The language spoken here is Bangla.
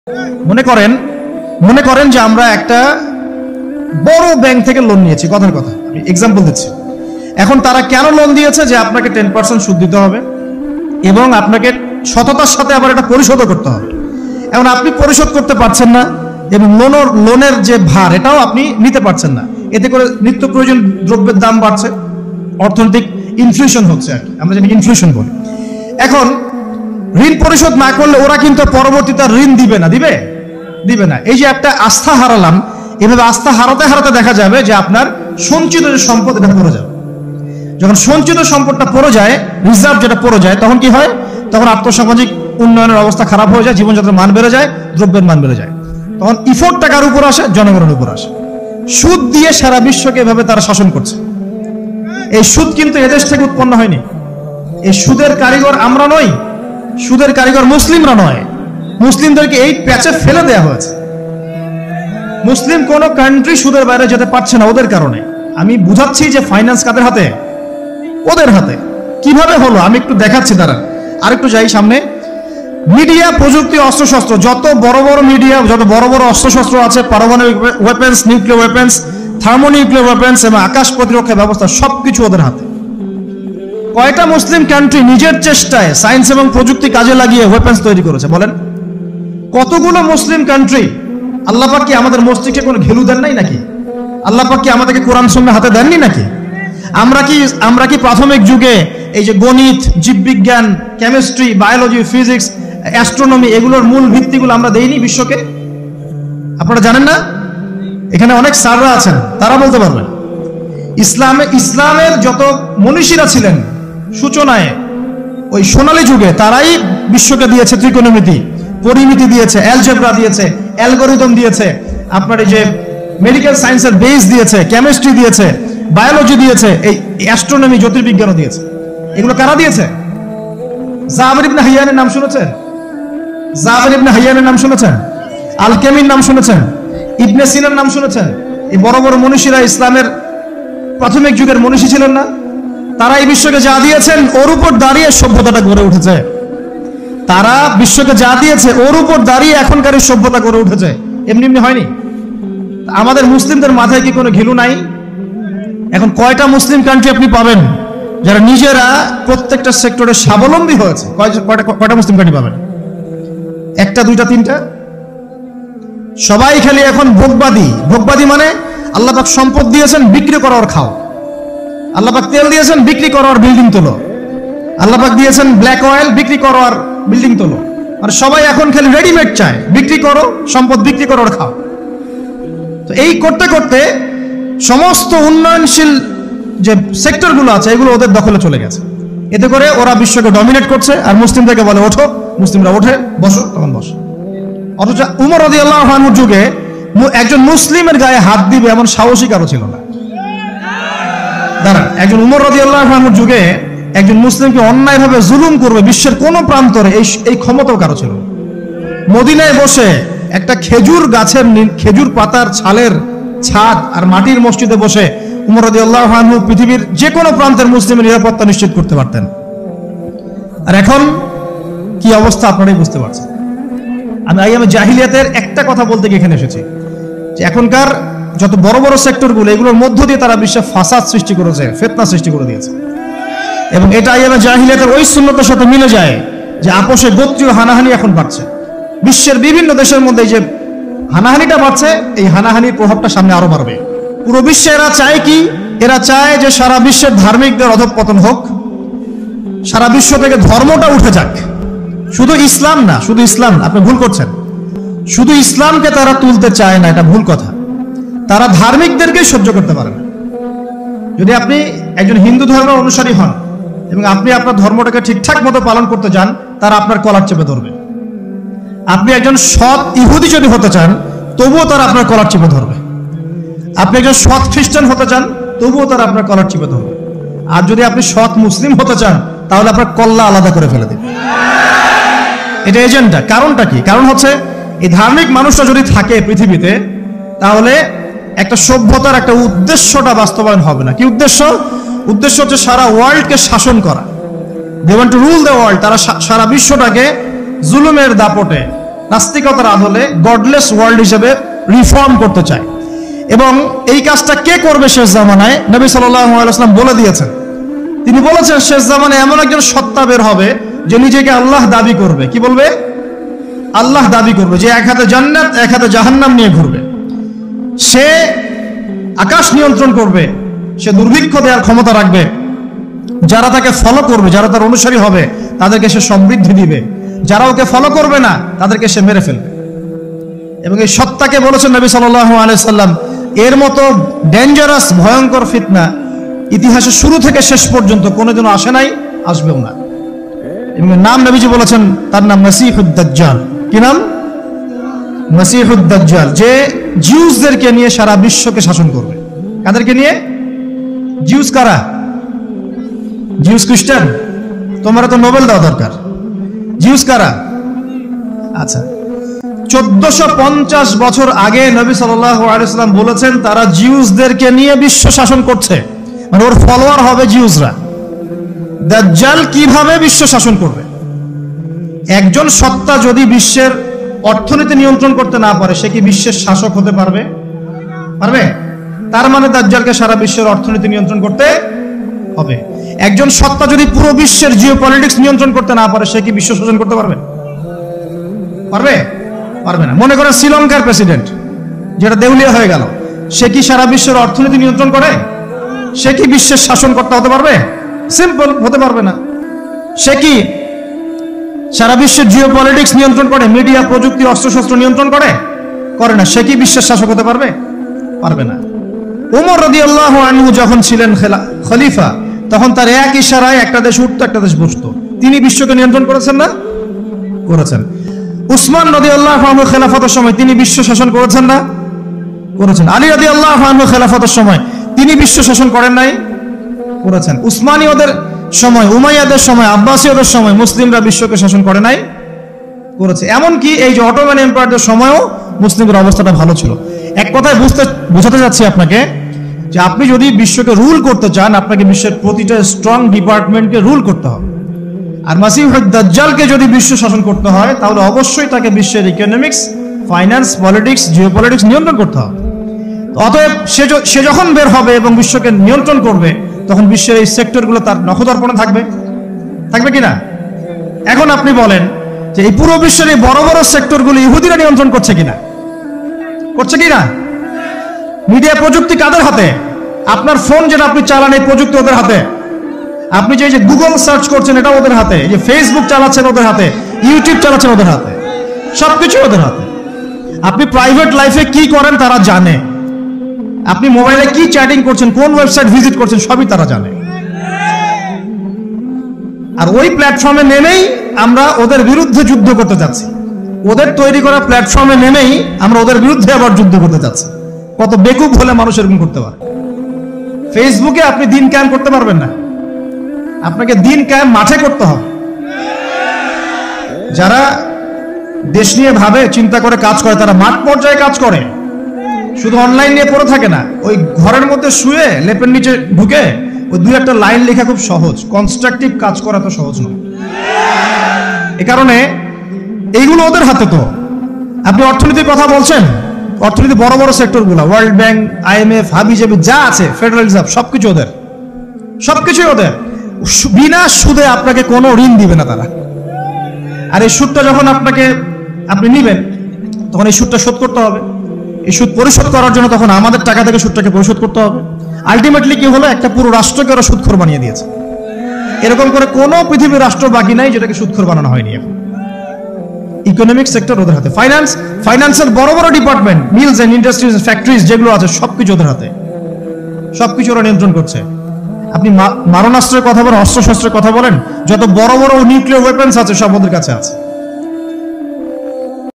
মনে করেন যে আমরা একটা বড় ব্যাংক থেকে লোন নিয়েছি, কথার কথা আমি এক্সাম্পল দিচ্ছি। এখন তারা কেন লোন দিয়েছে? যে আপনাকে 10% সুদ দিতে হবে এবং আপনাকে সততার সাথে আবার এটা পরিশোধও করতে হবে। এখন আপনি পরিশোধ করতে পারছেন না এবং লোনের যে ভার এটাও আপনি নিতে পারছেন না। এতে করে নিত্য প্রয়োজন দ্রব্যের দাম বাড়ছে, অর্থনৈতিক ইনফ্লেশন হচ্ছে, আর কি আমরা জানি ইনফ্লেশন বলি। এখন ঋণ পরিশোধ না করলে ওরা কিন্তু পরবর্তীতে ঋণ দিবে না। এই যে একটা আস্থা হারালাম, এভাবে আস্থা হারাতে হারাতে দেখা যাবে যে আপনার সঞ্চিত যে সম্পদ এটা পড়ে যাবে। যখন সঞ্চিত সম্পদটা পড়ে যায়, রিজার্ভ যেটা পড়ে যায়, তখন কি হয়? তখন আর্থসামাজিক উন্নয়নের অবস্থা খারাপ হয়ে যায়, জীবনযাত্রার মান বেড়ে যায়, দ্রব্যের মান বেড়ে যায়। তখন ইফোর্টটা কার উপর আসে? জনগণের উপর আসে। সুদ দিয়ে সারা বিশ্বকে এভাবে তারা শাসন করছে। এই সুদ কিন্তু এদেশ থেকে উৎপন্ন হয়নি। এই সুদের কারিগর আমরা নই, সুদের কারিগর মুসলিমরা নয়। মুসলিমদেরকে এই প্যাচে ফেলে দেওয়া হয়েছে। মুসলিম কোন কান্ট্রি সুদের বাইরে যেতে পারছে না ওদের কারণে। আমি বুঝাচ্ছি যে ফাইন্যান্স কাদের হাতে? ওদের হাতে। কিভাবে হলো আমি একটু দেখাচ্ছি। তারা আরেকটু যাই সামনে। মিডিয়া, প্রযুক্তি, অস্ত্রশস্ত্র, যত বড় বড় মিডিয়া, যত বড় বড় অস্ত্রশস্ত্র আছে, পারমাণবিক weapons, nuclear weapons, thermonuclear weapons এবং আকাশ প্রতিরক্ষা ব্যবস্থা সবকিছু ওদের হাতে। কয়টা মুসলিম কান্ট্রি নিজের চেষ্টায় সায়েন্স এবং প্রযুক্তি কাজে লাগিয়ে ওয়েপেন্স তৈরি করেছে বলেন? কতগুলো মুসলিম কান্ট্রি? আল্লাহ পাক কি আমাদের মস্তিষ্কে কোনো ঘেলু দেন নাই নাকি? আল্লাহ পাক কি আমাদেরকে কোরআন সুন্নাহ হাতে দেননি নাকি? আমরা কি প্রাথমিক যুগে এই যে গণিত, জীববিজ্ঞান, কেমিস্ট্রি, বায়োলজি, ফিজিক্স, অ্যাস্ট্রোনমি এগুলোর মূল ভিত্তিগুলো আমরা দেইনি বিশ্বকে? আপনারা জানেন না? এখানে অনেক স্যাররা আছেন, তারা বলতে পারবেন। ইসলামের যত মনীষীরা ছিলেন সূচনায়, ওই সোনালী যুগে, তারাই বিশ্বকে দিয়েছে ত্রিকোণমিতি, পরিমিতি দিয়েছে, অ্যালজেব্রা দিয়েছে, অ্যালগরিদম দিয়েছে, আপনার এই যে মেডিকেল সায়েন্সের বেস দিয়েছে, কেমিস্ট্রি দিয়েছে, বায়োলজি দিয়েছে, এই অ্যাস্ট্রোনমি, জ্যোতির্বিজ্ঞানও দিয়েছে। এগুলো কারা দিয়েছে? জাবের ইবনে হাইয়ানের নাম শুনেছেন? জাবের ইবনে হাইয়ানের নাম শুনেছেন? আল-কেমির নাম শুনেছেন? ইবনে সিনার নাম শুনেছেন? এই বড় বড় মনীষীরা ইসলামের প্রাথমিক যুগের মনীষী ছিলেন না? তারা এই বিশ্বকে যা দিয়েছেন ওর উপর দাঁড়িয়ে সভ্যতাটা গড়ে উঠেছে। তারা বিশ্বকে যা দিয়েছে ওর উপর দাঁড়িয়ে এখনকার সভ্যতা গড়ে উঠেছে। এমনি এমনি হয়নি। আমাদের মুসলিমদের মাথায় কি কোনো ঘিলু নাই? এখন কয়টা মুসলিম কান্ট্রি আপনি পাবেন যারা নিজেরা প্রত্যেকটা সেক্টরে স্বাবলম্বী হয়েছে? কয়টা মুসলিম কান্ট্রি পাবেন? একটা, দুইটা, তিনটা? সবাই খালি এখন ভোগবাদী মানে আল্লাহ পাক সম্পদ দিয়েছেন, বিক্রি করো আর খাও। আল্লাহ পাক তেল দিয়েছেন, বিক্রি করো আর বিল্ডিং তোলো। আল্লাহ পাক দিয়েছেন ব্ল্যাক অয়েল, বিক্রি করো আর বিল্ডিং তোলো। আর সবাই এখন খালি রেডিমেড চায়, বিক্রি করো, সম্পদ বিক্রি করো আর খাও। তো এই করতে করতে সমস্ত উন্নয়নশীল যে সেক্টরগুলো আছে এগুলো ওদের দখলে চলে গেছে। এতে করে ওরা বিশ্বকে ডমিনেট করছে। আর মুসলিমদেরকে বলে ওঠো, মুসলিমরা ওঠে, বসো, তখন বসো। অথচ উমর রাদিয়াল্লাহু আনহুর যুগে একজন মুসলিমের গায়ে হাত দিবে এমন সাহসী কারো ছিল না। দাঁড়ান, একজন উমর রাদিয়াল্লাহু আনহুর যুগে একজন মুসলিমকে অন্যায়ভাবে জুলুম করবে বিশ্বের কোন প্রান্তরে এই ক্ষমতাও কারো ছিল না। মদিনায় বসে একটা খেজুর গাছের খেজুর পাতার ছালের ছাদ আর মাটির মসজিদে বসে উমর রাদিয়াল্লাহু আনহু পৃথিবীর যে কোনো প্রান্তের মুসলিমের নিরাপত্তা নিশ্চিত করতে পারতেন। আর এখন কি অবস্থা আপনারাই বুঝতে পারছেন। আমি আইয়ামে জাহিলিয়াতের একটা কথা বলতে গিয়ে এখানে এসেছি যে এখনকার যত বড় বড় সেক্টরগুলো এগুলোর মধ্য দিয়ে তারা বিশ্বে ফাসাদ সৃষ্টি করেছে, ফিতনা সৃষ্টি করে দিয়েছে। এবং এটা আইয়ামে জাহিলিয়াতের ওই সুন্নতের সাথে মিলে যায় যে আপোষে গোত্রীয় হানাহানি এখন বাড়ছে। বিশ্বের বিভিন্ন দেশের মধ্যে যে হানাহানিটা বাড়ছে, এই হানাহানির প্রভাবটা সামনে আরো বাড়বে। পুরো বিশ্বে এরা চায় কি? এরা চায় যে সারা বিশ্বের ধার্মিকদের অধঃপতন হোক, সারা বিশ্ব থেকে ধর্মটা উঠে যাক। শুধু ইসলাম না, আপনি ভুল করছেন। শুধু ইসলামকে তারা তুলতে চায় না, এটা ভুল কথা। তারা ধার্মিকদেরকে সহ্য করতে পারে না। যদি আপনি একজন হিন্দু ধর্মের অনুসারী হন এবং আপনি আপনার ধর্মটাকে ঠিকঠাক মতো পালন করতে যান, তারা আপনার কলার চেপে ধরবে। আপনি একজন সৎ ইহুদি যদি হতে চান, তবুও তারা আপনার কলার চেপে ধরবে। আপনি একজন সৎ খ্রিস্টান হতে চান, তবুও তারা আপনার কলার চেপে ধরবে। আর যদি আপনি সৎ মুসলিম হতে চান, তাহলে আপনার কল্লা আলাদা করে ফেলে দেবে। এটা এজেন্ডা। কারণটা কি? কারণ হচ্ছে এই ধার্মিক মানুষরা যদি থাকে পৃথিবীতে, তাহলে একটা সভ্যতার একটা উদ্দেশ্যটা বাস্তবায়ন হবে না। কি উদ্দেশ্য? উদ্দেশ্য হচ্ছে সারা ওয়ার্ল্ডকে শাসন করা। They want to rule the world. তারা সারা বিশ্বটাকে জুলুমের দাপটে, নাস্তিকতার আদলে গডলেস ওয়ার্ল্ড হিসেবে রিফর্ম করতে চায়। এবং এই কাজটা কে করবে শেষ জামানায়? নবী সাল্লাল্লাহু আলাইহি ওয়াসাল্লাম বলে দিয়েছেন। তিনি বলেছেন শেষ জামানায় এমন একজন সত্তা বের হবে যে নিজেকে আল্লাহ দাবি করবে। কি বলবে? আল্লাহ দাবি করবে, যে এক হাতে জান্নাত এক হাতে জাহান্নাম নিয়ে ঘুরবে। সে আকাশ নিয়ন্ত্রণ করবে, সে দুর্ভিক্ষ দেওয়ার ক্ষমতা রাখবে, যারা তাকে ফলো করবে, যারা তার অনুসারী হবে তাদেরকে সে সমৃদ্ধি দিবে, যারা ওকে ফলো করবে না তাদেরকে সে মেরে ফেলবে। এবং এই সত্তাকে বলেছেন নবী সাল্লাল্লাহু আলাইহি সাল্লাম, এর মতো ডেঞ্জারাস ভয়ঙ্কর ফিতনা ইতিহাসের শুরু থেকে শেষ পর্যন্ত কোনোদিনও আসে নাই, আসবেও না। এবং নাম নবীজি বলেছেন, তার নাম মাসিহুদ দাজ্জাল। কি নাম? মাসিহুদ দাজ্জাল, যে জিউসদেরকে নিয়ে সারা বিশ্বকে শাসন করবে। কাদেরকে নিয়ে? জিউস কারা? জিউস খ্রিস্টান? তোমরা তো নোবেল দেওয়া দরকার। জিউস কারা? আচ্ছা, 1450 বছর আগে নবী সাল্লাল্লাহু আলাইহি ওয়াসাল্লাম বলেছেন তারা জিউসদেরকে নিয়ে বিশ্ব শাসন করছে, মানে ওর ফলোয়ার হবে জিউসরা। দাজ্জাল কিভাবে বিশ্ব শাসন করবে? একজন সত্তা যদি বিশ্বের অর্থনীতি নিয়ন্ত্রণ করতে না পারে, সে কি বিশ্বের শাসক হতে পারবে? পারবে? তার মানে দাজ্জালকে সারা বিশ্বের অর্থনীতি নিয়ন্ত্রণ করতে হবে। একজন সত্তা যদি পুরো বিশ্বের জিওপলিটিক্স নিয়ন্ত্রণ করতে না পারে, সে কি বিশ্ব শাসন করতে পারবে? পারবে? পারবে না। মনে করেন শ্রীলঙ্কার প্রেসিডেন্ট, যেটা দেউলিয়া হয়ে গেল, সে কি সারা বিশ্বের অর্থনীতি নিয়ন্ত্রণ করে? সে কি বিশ্বের শাসনকর্তা হতে পারবে? সিম্পল, হতে পারবে না। সে কি সারা বিশ্বের জিওপলিটিক্স নিয়ন্ত্রণ করে, মিডিয়া, প্রযুক্তি, অস্ত্রশস্ত্র নিয়ন্ত্রণ করে? করে না। সে কি বিশ্বের শাসক হতে পারবে? পারবে না। ওমর রাদিয়াল্লাহু আনহু যখন ছিলেন খলিফা, তখন তার এক ইশারায় একটা দেশ উঠতো, একটা দেশ বসতো। তিনি বিশ্বকে নিয়ন্ত্রণ করেছেন না? করেছেন। উসমান রাদিয়াল্লাহু আনহু খেলাফতের সময় তিনি বিশ্ব শাসন করেছেন না? করেছেন। আলী রাদিয়াল্লাহু আনহু খেলাফতের সময় তিনি বিশ্ব শাসন করেন নাই? করেছেন। উসমানীয়দের সময়, উমাইয়াদের সময়, আব্বাসীয়দের সময় মুসলিমরা বিশ্বকে শাসন করে নাই? করেছে। এমনকি এই যে অটোমান এম্পায়ারদের সময়ও মুসলিমদের অবস্থাটা ভালো ছিল। এক কথায় বোঝাতে যাচ্ছি আপনাকে যে আপনি যদি বিশ্বকে রুল করতে চান, আপনাকে বিশ্বের প্রতিটা স্ট্রং ডিপার্টমেন্টকে রুল করতে হবে। আর মাসিহুদ দাজ্জালকে যদি বিশ্ব শাসন করতে হয়, তাহলে অবশ্যই তাকে বিশ্বের ইকোনমিক্স, ফাইন্যান্স, পলিটিক্স, জিওপলিটিক্স নিয়ন্ত্রণ করতে হবে। অতএব সে যখন বের হবে এবং বিশ্বকে নিয়ন্ত্রণ করবে, তখন বিশ্বের এই সেক্টরগুলো তার নখদর্পণে থাকবে। থাকবে কিনা? এখন আপনি বলেন যে এই পুরো বিশ্বের এই বড় বড় সেক্টরগুলো ইহুদিরা নিয়ন্ত্রণ করছে কিনা? করছে কিনা? মিডিয়া, প্রযুক্তি কাদের হাতে? আপনার ফোন যেটা আপনি চালান, এই প্রযুক্তি ওদের হাতে। আপনি যে গুগল সার্চ করছেন, এটা ওদের হাতে। যে ফেসবুক চালাচ্ছেন ওদের হাতে, ইউটিউব চালাচ্ছেন ওদের হাতে, সবকিছু ওদের হাতে। আপনি প্রাইভেট লাইফে কি করেন তারা জানে। আপনি মোবাইলে কি চ্যাটিং করছেন, কোন ওয়েবসাইট ভিজিট করছেন, সবই তারা জানে। আর ওই প্ল্যাটফর্মে নেমেই আমরা ওদের বিরুদ্ধে যুদ্ধ করতে যাচ্ছি। ওদের তৈরি করা প্ল্যাটফর্মে নেমেই আমরা ওদের বিরুদ্ধে আবার যুদ্ধ করতে যাচ্ছি। কত বেকুব হলে মানুষ এরকম করতে পারে? ফেসবুকে আপনি দিন কায়েম করতে পারবেন না। আপনাকে দিন কায়েম মাঠে করতে হবে। যারা দেশ নিয়ে ভাবে, চিন্তা করে কাজ করে, তারা মাঠ পর্যায়ে কাজ করে, শুধু অনলাইন নিয়ে পড়ে থাকে না। ওই ঘরের মধ্যে শুয়ে লেপের নিচে ঢুকে ওই দুই একটা লাইন লেখা খুব সহজ, কনস্ট্রাকটিভ কাজ করা তো সহজ নয়। এ কারণে এইগুলো ওদের হাতে। তো আপনি অর্থনীতির কথা বলছেন, অর্থনীতি বড় বড় সেক্টরগুলো, ওয়ার্ল্ড ব্যাংক, IMF, হাবিজাবি যা আছে, ফেডারেল রিজার্ভ, সবকিছু ওদের, সবকিছুই ওদের। বিনা সুদে আপনাকে কোনো ঋণ দিবে না তারা। আর এই সুদটা যখন আপনি নিবেন, তখন এই সুদটা শোধ করতে হবে। এই সুদ পরিশোধ করার জন্য তখন আমাদের টাকা থেকে সুদটাকে পরিশোধ করতে হবে। আলটিমেটলি কি হলো? একটা পুরো রাষ্ট্রকে ওরা সুদখোর বানিয়ে দিয়েছে। এরকম করে কোনো পৃথিবীর রাষ্ট্র বাকি নাই যেটাকে সুদখোর বানানো হয়নি এখন। ইকোনমিক সেক্টর ওদের হাতে। ফাইন্যান্সের বড় বড় department, mills and industries, factories যেগুলো আছে, সবকিছু ওদের হাতে। সবকিছু ওরা নিয়ন্ত্রণ করছে। আপনি মারণাস্ত্রের কথা বলেন, অস্ত্রশস্ত্রের কথা বলেন, যত বড় বড় নিউক্লিয়ার ওয়েপন্স আছে সব ওদের কাছে আছে।